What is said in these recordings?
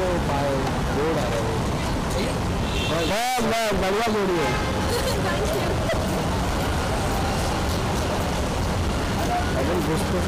को रोड आ रहा है, बढ़िया जोड़ी है। अगर घुस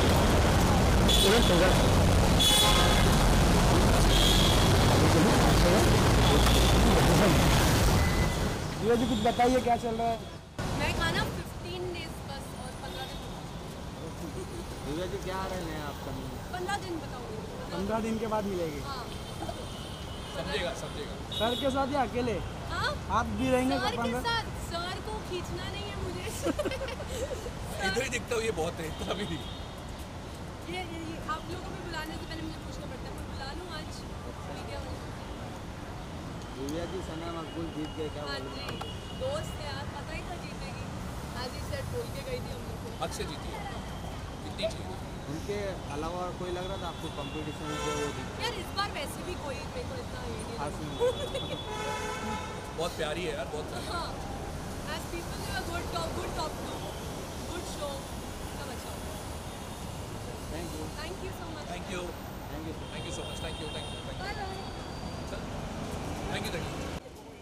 जी कुछ बताइए क्या चल रहा है? मैं खाना 15 डेज बस और 15 दिन। दिव्या जी क्या आ रहे हैं आप? 15 दिन बताऊँ? 15 दिन के बाद मिलेगी। हाँ। समझेगा। सर के साथ या अकेले? हाँ? आप भी रहेंगे? सर के साथ। सर को खींचना नहीं है मुझे। इधर ही दिखता हूँ, ये बहुत है, इतना भी नहीं। ये आप लोगों को भी बुलाने से पहले मुझे पूछना पड़ता है, मैं बुला लूँ आज मीडिया वाले। दिव्या जी सना मकबूल जीत गए क्या? हाँ जी, दोस्त है यार, पता ही था जीतेगी। आज ही सेट बोल के गई थी हम लोग को। हक से जीती है, जीतनी चाहिए। उनके अलावा और कोई लग रहा था आपको कंपटीशन में जो वो जीते? यार इस बार वैसे भी कोई मेरे को इतना ये नहीं खास लगा। नहीं। बहुत प्यारी है यार, बहुत प्यारी। हाँ, as people say, good top two, good show, सब अच्छा होगा। Thank you so much. Thank you so much, thank you. Bye bye. Thank you.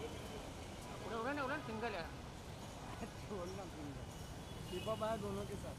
Single है। दोनों के साथ